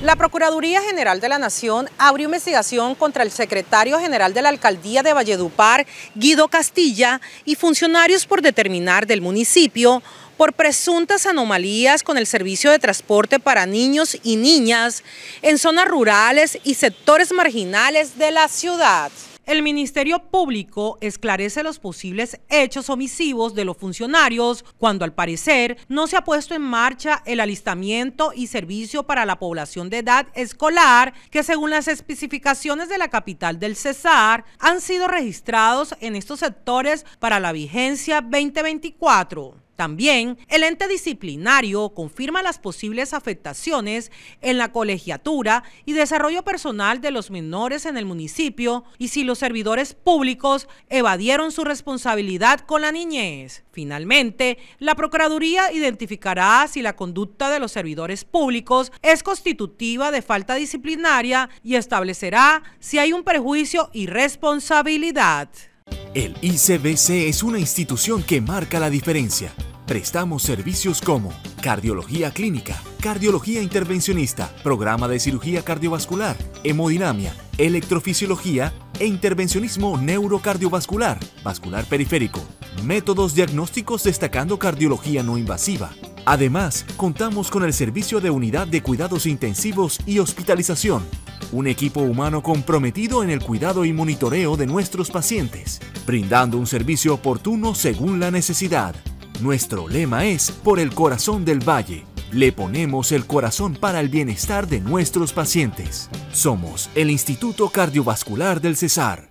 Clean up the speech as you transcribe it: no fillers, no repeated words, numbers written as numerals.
La Procuraduría General de la Nación abrió investigación contra el secretario general de la Alcaldía de Valledupar, Guido Castilla, y funcionarios por determinar del municipio por presuntas anomalías con el servicio de transporte para niños y niñas en zonas rurales y sectores marginales de la ciudad. El Ministerio Público esclarece los posibles hechos omisivos de los funcionarios cuando al parecer no se ha puesto en marcha el alistamiento y servicio para la población de edad escolar que según las especificaciones de la capital del Cesar han sido registrados en estos sectores para la vigencia 2024. También, el ente disciplinario confirma las posibles afectaciones en la colegiatura y desarrollo personal de los menores en el municipio y si los servidores públicos evadieron su responsabilidad con la niñez. Finalmente, la Procuraduría identificará si la conducta de los servidores públicos es constitutiva de falta disciplinaria y establecerá si hay un perjuicio y responsabilidad. El ICBC es una institución que marca la diferencia. Prestamos servicios como cardiología clínica, cardiología intervencionista, programa de cirugía cardiovascular, hemodinamia, electrofisiología e intervencionismo neurocardiovascular, vascular periférico, métodos diagnósticos destacando cardiología no invasiva. Además, contamos con el servicio de unidad de cuidados intensivos y hospitalización, un equipo humano comprometido en el cuidado y monitoreo de nuestros pacientes, brindando un servicio oportuno según la necesidad. Nuestro lema es por el corazón del valle. Le ponemos el corazón para el bienestar de nuestros pacientes. Somos el Instituto Cardiovascular del Cesar.